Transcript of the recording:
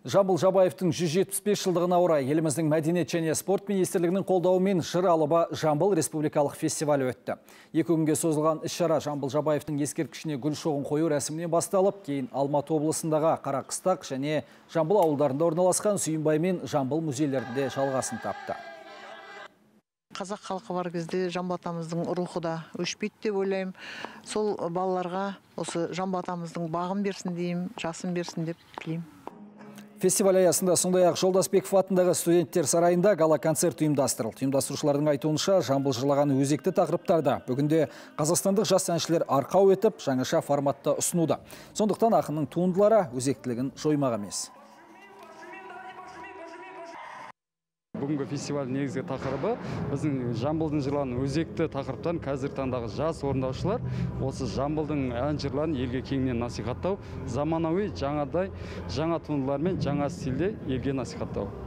Жамбыл Жабаевтың 175 жылдығына орай еліміздің мәдениет және спорт министрлігінің қолдауымен Жыр алыбы Жамбыл республикалық фестивалі өтті. 2 күнге созылған іс-шара Жамбыл Жабаевтың ескерткішіне гүл шоғын қою рәсімінен басталып, кейін Алматы облысындағы Қарақыстақ және Жамбыл ауылдарында орналасқан Сүйінбай мен Жамбыл музейлерінде жалғасын тапты. Қазақ халқы бар кезде Жамбыл атамыздың рухы да өшпейді деп ойлаймын. Сол балаларға осы Жамбыл атамыздың бағын берсін деймін, жасын берсін деп тілеймін. Фестиваль аясында сондай-ақ Жолдасбеков атындағы студенттер сарайында гала-концерт ұйымдастырылды. Ұйымдастырушылардың айтуынша, Жамбыл жырлаған өзекті тақырыптарда бүгінде қазақстандық жас әншілер арқау етіп, жаңаша форматта ұсынуда. Сондықтан ақынның туындылары өзектілігін жоймақ емес. Бүгінгі фестиваль негізгі тақырыбы біздің Жамбылдың жырларын өзекті тақырыптан қазір таңдағы жас орындаушылар осы Жамбылдың ән жырларын елге кеңінен насихаттау, заманауи жаңа туындылармен жаңа стильде елге насихаттау.